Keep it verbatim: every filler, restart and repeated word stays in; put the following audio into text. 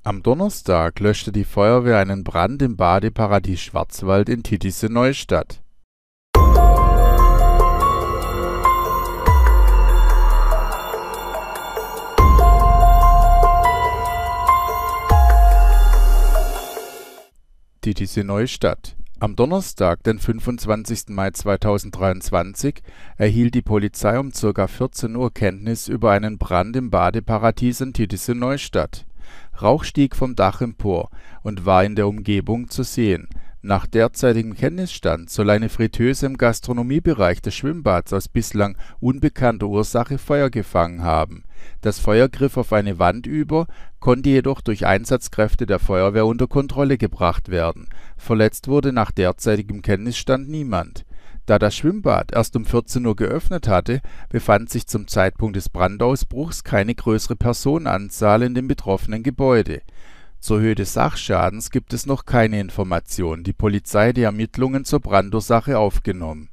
Am Donnerstag löschte die Feuerwehr einen Brand im Badeparadies Schwarzwald in Titisee-Neustadt. Titisee-Neustadt. Am Donnerstag, den fünfundzwanzigsten Mai zweitausenddreiundzwanzig, erhielt die Polizei um ca. vierzehn Uhr Kenntnis über einen Brand im Badeparadies in Titisee-Neustadt. Rauch stieg vom Dach empor und war in der Umgebung zu sehen. Nach derzeitigem Kenntnisstand soll eine Fritteuse im Gastronomiebereich des Schwimmbads aus bislang unbekannter Ursache Feuer gefangen haben. Das Feuer griff auf eine Wand über, konnte jedoch durch Einsatzkräfte der Feuerwehr unter Kontrolle gebracht werden. Verletzt wurde nach derzeitigem Kenntnisstand niemand. Da das Schwimmbad erst um vierzehn Uhr geöffnet hatte, befand sich zum Zeitpunkt des Brandausbruchs keine größere Personenanzahl in dem betroffenen Gebäude. Zur Höhe des Sachschadens gibt es noch keine Informationen. Die Polizei hat die Ermittlungen zur Brandursache aufgenommen.